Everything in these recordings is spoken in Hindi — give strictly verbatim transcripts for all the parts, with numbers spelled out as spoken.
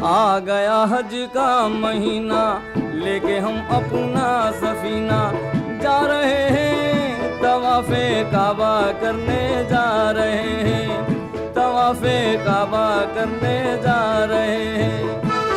आ गया हज का महीना, लेके हम अपना सफीना जा रहे हैं, तवाफ़े काबा करने जा रहे हैं, तवाफ़े काबा करने जा रहे हैं।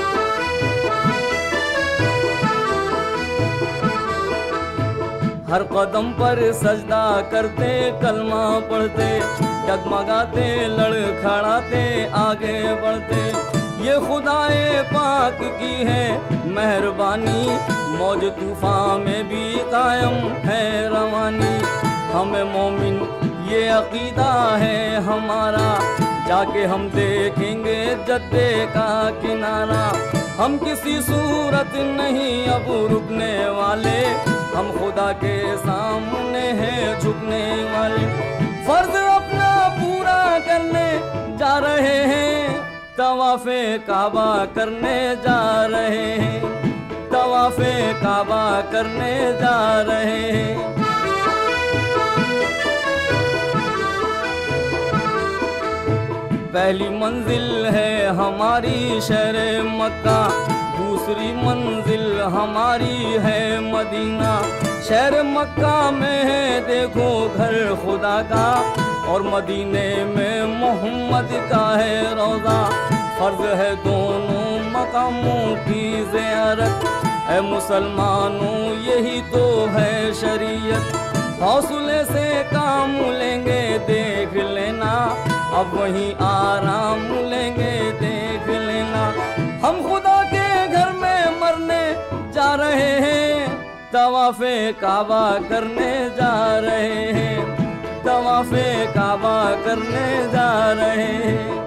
हर कदम पर सजदा करते, कलमा पढ़ते, डगमगाते, लड़खड़ाते, आगे बढ़ते। ये खुदाए पाक की है मेहरबानी, मौज तूफान में भी कायम है रवानी। हमें मोमिन ये अकीदा है हमारा, जाके हम देखेंगे जद्दे का किनारा। हम किसी सूरत नहीं अब रुकने वाले, हम खुदा के सामने हैं झुकने वाले। फर्ज अपना पूरा करने जा रहे हैं, तवाफ़े काबा करने जा रहे हैं, तवाफ़े काबा करने जा रहे हैं। पहली मंजिल है हमारी शहर मक्का, दूसरी मंजिल हमारी है मदीना। शहर मक्का में है देखो घर खुदा का, और मदीने में मोहम्मद का है रोज़ा। फर्ज है दोनों मकामों की ज़ियारत, ऐ मुसलमानों यही तो है शरीयत। हौसले से काम लेंगे देख लेना, अब वहीं आराम लेंगे देख लेना। हम खुदा के घर में मरने जा रहे हैं, तवाफ़े काबा करने जा रहे हैं, तवाफ़े काबा करने जा रहे हैं।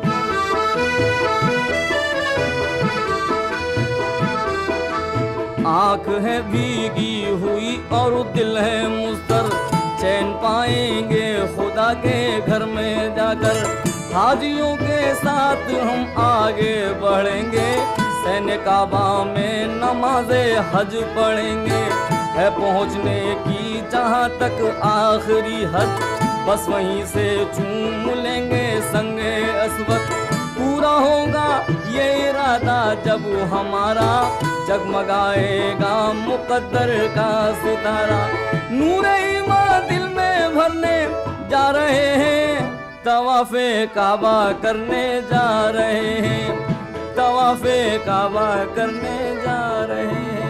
आँख है भीगी हुई और दिल है मुस्तर, चैन पाएंगे खुदा के घर में जाकर। हाजियों के साथ हम आगे बढ़ेंगे, सैन काबा में नमाज़े हज पढ़ेंगे। है पहुँचने की जहाँ तक आखिरी हद, बस वहीं से चूम लेंगे संगे अस्वद। पूरा होगा ये इरादा जब हमारा, जगमगाएगा मुकद्दर का सितारा। नूर ईमान दिल में भरने जा रहे हैं, तवाफ़े काबा करने जा रहे हैं, तवाफ़े काबा करने जा रहे हैं।